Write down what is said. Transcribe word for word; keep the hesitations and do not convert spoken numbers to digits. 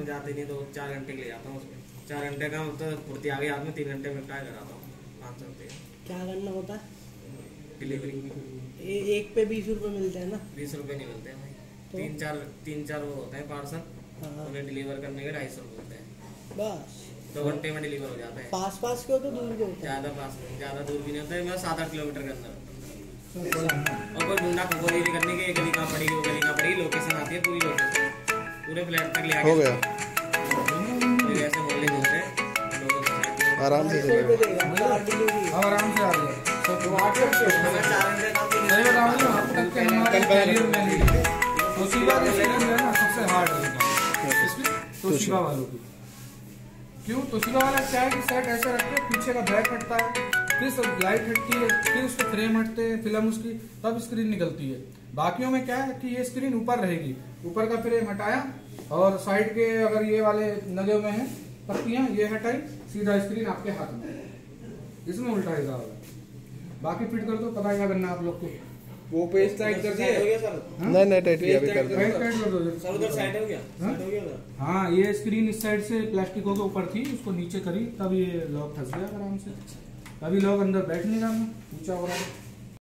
में जाते नहीं तो चार घंटे के लिए जाता हूँ उसमें। चार घंटे का मतलब फुर्ती आ गई हाथ में, तीन घंटे में ट्राई कराता हूँ पाँच सौ रुपये। क्या करना होता है? डिलीवरी। ए, एक पे बीस रुपए मिलते हैं ना? बीस रुपये नहीं मिलते हैं भाई, तो? तीन चार तीन चार वो होते हैं पार्सल, हाँ। उन्हें डिलीवर करने के ढाई सौ रुपये होते हैं। बस दो घंटे में डिलीवर हो जाता है। पास पास के हो तो दूर के होते हैं? ज़्यादा पास ज़्यादा दूर भी नहीं होता है, मैं सात आठ किलोमीटर के अंदर। और कोई ढूंढा खबोरी नहीं करने की, गली कहाँ पड़ेगी वो गली कहाँ पड़ेगी, लोकेशन आती है पूरी, लोकेशन पूरे फ्लैट तक ले आके हो गया ऐसे मोहल्ले में होते हैं आराम से सौ रुपए देगा चार डिलीवरी। अब आराम से आ गया सब आठ अगर चार घंटे का तीन सही बताऊं ना, अब तक के हमारे कैरियर में नहीं तोशिबा की सीरीज है ना सबसे हार्ड है इसमें, तोशिबा वालों की। क्यों? तोशिबा वाला क्या है कि सेट ऐसे रखते हैं, पीछे का बैक हटता है, फिर सब लाइट हटती है, फिर उसके फ्रेम हटते हैं, फिल्म उसकी, तब स्क्रीन निकलती है। बाकियों में क्या है कि ये स्क्रीन ऊपर रहेगी, ऊपर का फ्रेम हटाया और साइड के अगर ये वाले लगे हुए हैं पत्तियां, ये हटाई, सीधा स्क्रीन आपके हाथ में। इसमें उल्टा हिसाब है। बाकी फिट कर दो, पता क्या करना आप लोग को। वो पेज टाइट कर दिया हो गया सर? नहीं नहीं टाइट किया अभी कर दो। टाइट कर दो सर, उधर साइड हो गया, साइड हो गया उधर। हाँ, ये स्क्रीन इस साइड से प्लास्टिकों के ऊपर थी, उसको नीचे करी तब ये लॉक फंस गया आराम से। अभी लॉक अंदर बैठ नहीं रहा, ऊंचा हो रहा है।